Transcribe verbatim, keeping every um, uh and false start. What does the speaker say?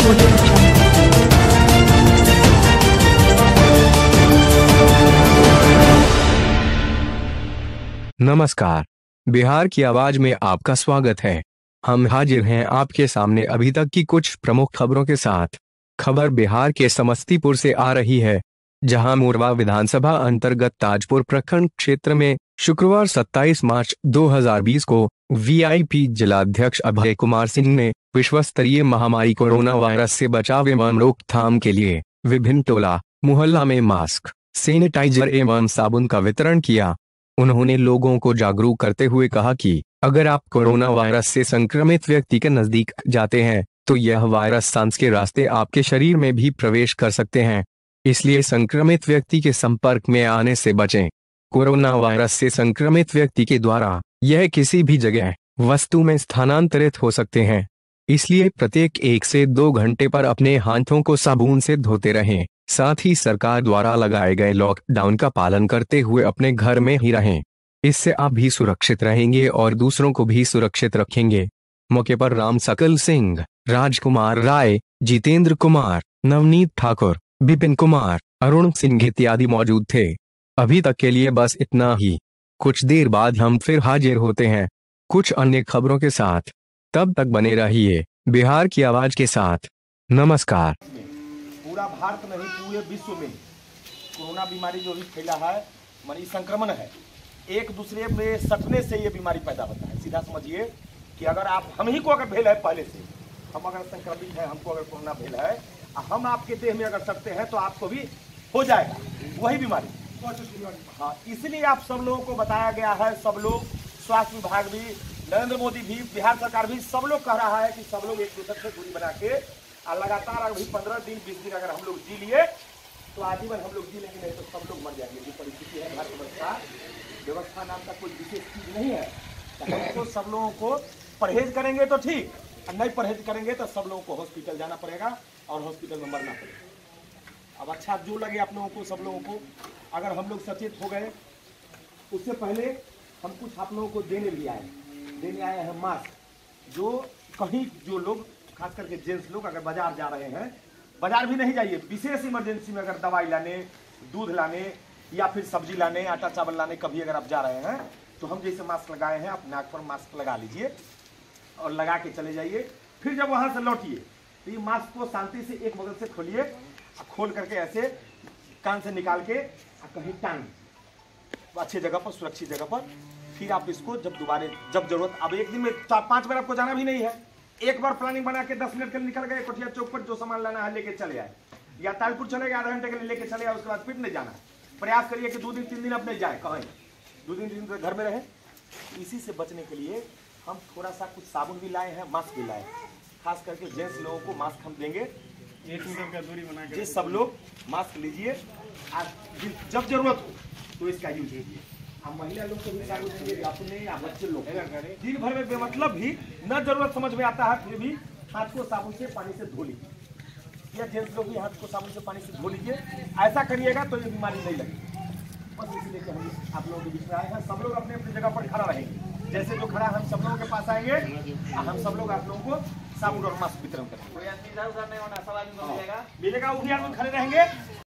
नमस्कार, बिहार की आवाज में आपका स्वागत है। हम हाजिर हैं आपके सामने अभी तक की कुछ प्रमुख खबरों के साथ। खबर बिहार के समस्तीपुर से आ रही है, जहां मोरवा विधानसभा अंतर्गत ताजपुर प्रखंड क्षेत्र में शुक्रवार सत्ताईस मार्च दो हज़ार बीस को वीआईपी जिलाध्यक्ष अभय कुमार सिंह ने विश्व स्तरीय महामारी कोरोना वायरस से बचाव एवं रोकथाम के लिए विभिन्न टोला मोहल्ला में मास्क, सैनिटाइजर एवं साबुन का वितरण किया। उन्होंने लोगों को जागरूक करते हुए कहा कि अगर आप कोरोना वायरस से संक्रमित व्यक्ति के नजदीक जाते हैं तो यह वायरस सांस के रास्ते आपके शरीर में भी प्रवेश कर सकते हैं, इसलिए संक्रमित व्यक्ति के संपर्क में आने से बचें। कोरोना वायरस से संक्रमित व्यक्ति के द्वारा यह किसी भी जगह, वस्तु में स्थानांतरित हो सकते हैं, इसलिए प्रत्येक एक से दो घंटे पर अपने हाथों को साबुन से धोते रहें। साथ ही सरकार द्वारा लगाए गए लॉकडाउन का पालन करते हुए अपने घर में ही रहें। इससे आप भी सुरक्षित रहेंगे और दूसरों को भी सुरक्षित रखेंगे। मौके पर राम सकल सिंह, राजकुमार राय, जितेंद्र कुमार, नवनीत ठाकुर, विपिन कुमार, अरुण सिंह इत्यादि मौजूद थे। अभी तक के लिए बस इतना ही। कुछ देर बाद हम फिर हाजिर होते हैं कुछ अन्य खबरों के साथ। तब तक बने रहिए बिहार की आवाज के साथ। नमस्कार। पूरा भारत में ही पूरे विश्व में कोरोना बीमारी जो भी फैला है, मानी संक्रमण है, एक दूसरे में सटने से ये बीमारी पैदा होता है। सीधा समझिए कि अगर आप हम ही को अगर भेल है, पहले से हम अगर संक्रमित हैं, हमको अगर कोरोना भेल है, हम आपके देह में अगर सटते हैं तो आपको भी हो जाएगा वही बीमारी। हाँ, इसलिए आप सब लोगों को बताया गया है। सब लोग, स्वास्थ्य विभाग भी, नरेंद्र मोदी भी, बिहार सरकार भी, सब लोग कह रहा है कि सब लोग एक दूसरे से दूरी बना के और लगातार अभी पंद्रह दिन बीस दिन अगर हम लोग जी लिए तो आजीवन हम लोग जी लेंगे, नहीं तो सब लोग मर जाएंगे। जो परिस्थिति है भारत व्यवस्था व्यवस्था नाम का कोई विशेष चीज नहीं है। तो हमको सब लोगों को परहेज करेंगे तो ठीक, और नहीं परहेज करेंगे तो सब लोगों को हॉस्पिटल जाना पड़ेगा और हॉस्पिटल में मरना पड़ेगा। अब अच्छा जो लगे आप लोगों को, सब लोगों को, अगर हम लोग सचेत हो गए। उससे पहले हम कुछ आप लोगों को देने भी आए देने आए हैं मास्क, जो कहीं जो लोग खास करके जेंट्स लोग अगर बाजार जा रहे हैं, बाजार भी नहीं जाइए, विशेष इमरजेंसी में अगर दवाई लाने, दूध लाने या फिर सब्जी लाने, आटा चावल लाने कभी अगर आप जा रहे हैं तो हम जैसे मास्क लगाए हैं, आप नाक पर मास्क लगा लीजिए और लगा के चले जाइए। फिर जब वहां से लौटिए तो ये मास्क को शांति से एक बगल से खोलिए, खोल करके ऐसे कान से निकाल के कहीं टांग अच्छी जगह पर, सुरक्षित जगह पर। फिर आप इसको जब दोबारा जब जरूरत, अब एक दिन में चार पांच बार आपको जाना भी नहीं है, एक बार प्लानिंग बना के दस मिनट के लिए निकल गए कोठिया चौक पर, जो सामान लाना है लेके चले आए, या ताजपुर चले गए आधा घंटे के लिए लेके चले आए, उसके बाद फिर नहीं जाना। प्रयास करिए कि दो दिन तीन दिन अब नहीं जाए, कहें दो दिन तीन दिन घर में रहे। इसी से बचने के लिए हम थोड़ा सा कुछ साबुन भी लाए हैं, मास्क भी लाए। खास करके जेंट्स लोगों को मास्क हम देंगे, एक मीटर का दूरी बना के सब लोग मास्क लीजिए, जब जरूरत हो तो इसका यूज कीजिए। हम महिला लोग को भी साबुन देंगे, अपने या बच्चे लोग दिन भर में बेमतलब भी न जरूरत समझ में आता है, फिर भी हाथ को साबुन से पानी से धो लीजिए, या जेंट्स लोग भी हाथ को साबुन से पानी से धो लीजिए। ऐसा करिएगा तो ये बीमारी नहीं लगेगी। बस इसलिए कि हम आप लोगों के बीच में आए हैं। सब लोग अपने अपनी जगह पर खड़ा रहेंगे, जैसे जो खड़ा हम सब लोगों के पास आएंगे, हम सब लोग आप लोगों को साबुन और मास्क वितरण करेंगे। मिलेगा, वो भी आदमी खड़े रहेंगे।